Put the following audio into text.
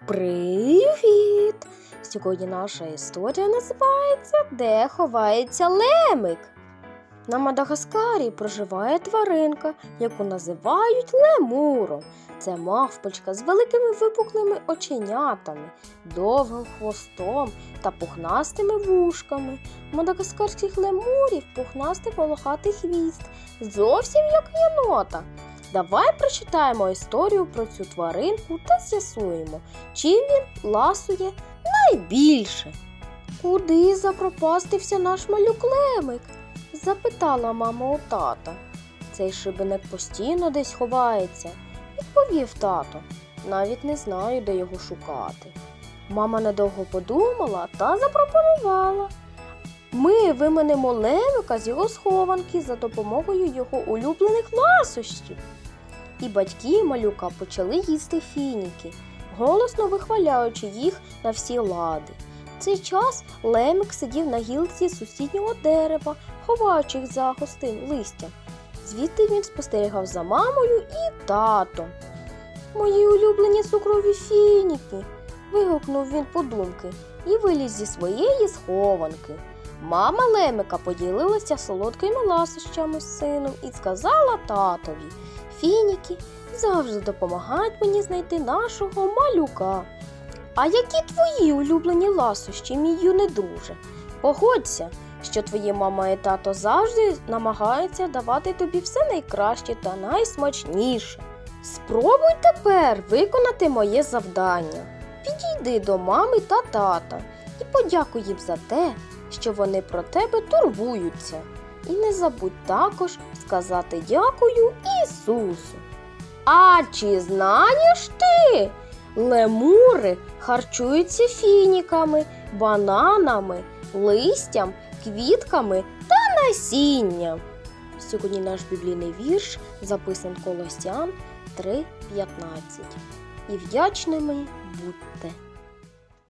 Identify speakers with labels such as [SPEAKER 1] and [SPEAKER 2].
[SPEAKER 1] Привіт! Сьогодні наша історія називається «Де ховається лемик?». На Мадагаскарі проживає тваринка, яку називають лемуром. Це мавпочка з великими випуклими оченятами, довгим хвостом та пухнастими вушками. У мадагаскарських лемурів пухнастий волохатий хвіст, зовсім як єнота. Давай прочитаємо історію про цю тваринку та з'ясуємо, чим він ласує найбільше. «Куди запропастився наш малюк лемик?» – запитала мама у тата. «Цей шибеник постійно десь ховається», – відповів тато. «Навіть не знаю, де його шукати». Мама недовго подумала та запропонувала: «Ми виманемо лемика з його схованки за допомогою його улюблених ласощів». І батьки малюка почали їсти фініки, голосно вихваляючи їх на всі лади. В цей час лемик сидів на гілці сусіднього дерева, ховаючись за густим листям. Звідти він спостерігав за мамою і татом. «Мої улюблені цукрові фініки!» – вигукнув він подумки і виліз зі своєї схованки. Мама лемика поділилася солодкими ласощами з сином і сказала татові: «Фініки завжди допомагають мені знайти нашого малюка». «А які твої улюблені ласощі, мій юний друже? Погодься, що твої мама і тато завжди намагаються давати тобі все найкраще та найсмачніше. Спробуй тепер виконати моє завдання. Підійди до мами та тата і подякуй їм за те, що вони про тебе турбуються. І не забудь також сказати дякую Ісусу». А чи знаєш ти? Лемури харчуються фініками, бананами, листям, квітками та насінням. Сьогодні наш біблійний вірш записан Колосян 3:15. І вдячними будьте.